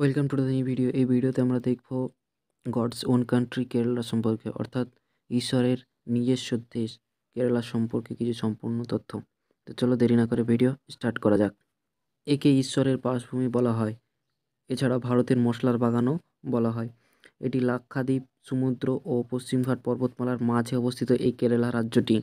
Welcome to the new video. এই ভিডিওতে আমরা দেখব গডস ওন কান্ট্রি কেরালা সম্পর্কে, অর্থাৎ ঈশ্বরের নিজস্ব দেশ কেরালা সম্পর্কে কিছু সম্পূর্ণ তথ্য। তো চলো দেরি না করে ভিডিও স্টার্ট করা যাক। একে ঈশ্বরের বাসভূমি বলা হয়, এছাড়া ভারতের মশলার বাগানও বলা হয়। এটি লাক্ষাদ্বীপ সমুদ্র ও পশ্চিমঘাট পর্বতমালার মাঝে অবস্থিত। এই কেরালা রাজ্যটি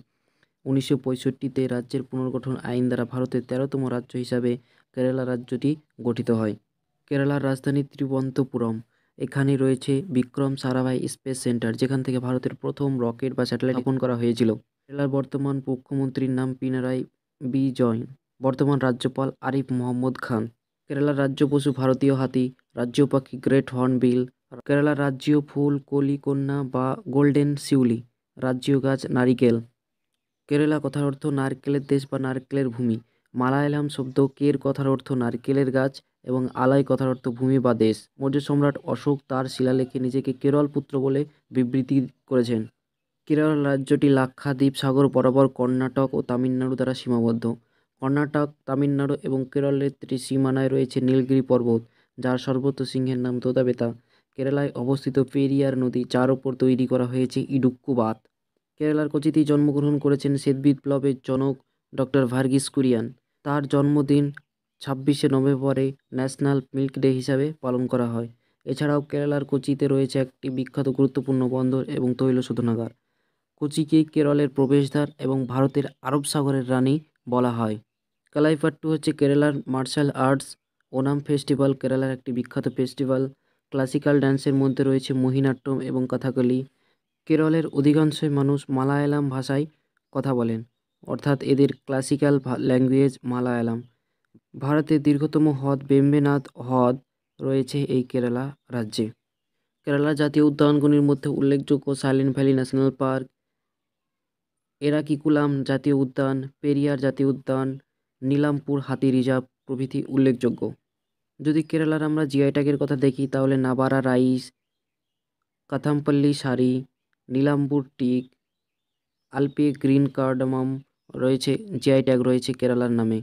1965-তে রাজ্যের পুনর্গঠন আইন দ্বারা ভারতের 13তম রাজ্য হিসাবে কেরালা রাজ্যটি গঠিত হয়। কেরালার রাজধানী তিরুবনন্তপুরম। এখানে রয়েছে বিক্রম সারাভাই স্পেস সেন্টার, যেখান থেকে ভারতের প্রথম রকেট বা স্যাটেলাইট স্থাপন করা হয়েছিল। কেরালার বর্তমান মুখ্যমন্ত্রীর নাম পিনারাই বিজয়ন, বর্তমান রাজ্যপাল আরিফ মোহাম্মদ খান। কেরালার রাজ্য পশু ভারতীয় হাতি, রাজ্য পাখি গ্রেট হর্নবিল। কেরালার রাজ্য ফুল কলিকন্যা বা গোল্ডেন শিউলি। রাজ্য গাছ নারিকেল। কেরালা কথার অর্থ নারকেলের দেশ বা নারকেলের ভূমি। মালায়ালাম শব্দ কের কথার অর্থ নারকেলের গাছ এবং আলাই কথার অর্থ ভূমি বা দেশ। মৌর্য সম্রাট অশোক তার শিলালেখে নিজেকে কেরল পুত্র বলে বিবৃতি করেছেন। কেরল রাজ্যটি লাক্ষাদ্বীপ সাগর বরাবর কর্ণাটক ও তামিলনাড়ু দ্বারা সীমাবদ্ধ। কর্ণাটক, তামিলনাড়ু এবং কেরলের সীমানায় রয়েছে নীলগিরি পর্বত, যার সর্বোচ্চ শৃঙ্গের নাম দোদাবেতা। কেরালায় অবস্থিত পেরিয়ার নদী, যার ওপর তৈরি করা হয়েছে ইডুক্কু বাঁধ। কেরালার কোচিতেই জন্মগ্রহণ করেছেন শ্বেত বিপ্লবের জনক ডক্টর ভার্গিস কুরিয়ান। তার জন্মদিন 26শে নভেম্বরে ন্যাশনাল মিল্ক ডে হিসাবে পালন করা হয়। এছাড়াও কেরালার কোচিতে রয়েছে একটি বিখ্যাত গুরুত্বপূর্ণ বন্দর এবং তৈল শোধনাগার। কোচিকে কেরলের প্রবেশদ্বার এবং ভারতের আরব সাগরের রানী বলা হয়। কালাইপাট্টু হচ্ছে কেরালার মার্শাল আর্টস। ওনাম ফেস্টিভ্যাল কেরালার একটি বিখ্যাত ফেস্টিভ্যাল। ক্লাসিক্যাল ডান্সের মধ্যে রয়েছে মোহিনীঅট্টম এবং কথাকলি। কেরলের অধিকাংশই মানুষ মালায়ালাম ভাষায় কথা বলেন, অর্থাৎ এদের ক্লাসিক্যাল ল্যাঙ্গুয়েজ মালায়ালাম। ভারতের দীর্ঘতম হ্রদ বেম্বেনাথ হ্রদ রয়েছে এই কেরালা রাজ্যে। কেরালার জাতীয় উদ্যানগুলির মধ্যে উল্লেখযোগ্য silent valley national park, Eravikulam জাতীয় উদ্যান, পেরিয়ার জাতীয় উদ্যান, নীলাম্পুর হাতি রিজার্ভ প্রভৃতি উল্লেখযোগ্য। যদি কেরালার আমরা জিআই ট্যাগের কথা দেখি, তাহলে Navara rice, Kuthampully sari, Nilambur teak, Alleppey green cardamom রয়েছে, জিআই ট্যাগ রয়েছে কেরালার নামে।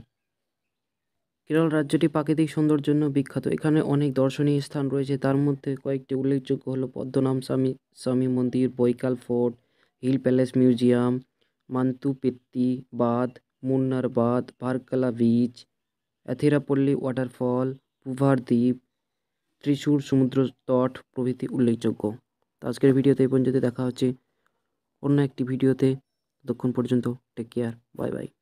কেরল রাজ্যটি প্রাকৃতিক সৌন্দর্যের জন্য বিখ্যাত। এখানে অনেক দর্শনীয় স্থান রয়েছে, তার মধ্যে কয়েকটি উল্লেখযোগ্য হলো পদ্মনাম স্বামী মন্দির, Bekal fort, hill palace museum, Mattupetty বাঁধ, মুন্নার বাঁধ, ভার্কালা বিচ, অ্যাথিরাপল্লী ওয়াটারফল, পুভার দ্বীপ, ত্রিশূর সমুদ্র তট প্রভৃতি উল্লেখযোগ্য। তো আজকের ভিডিওতে এই পর্যন্ত, দেখা হচ্ছে অন্য একটি ভিডিওতে। ততক্ষণ পর্যন্ত টেক কেয়ার, বাই বাই।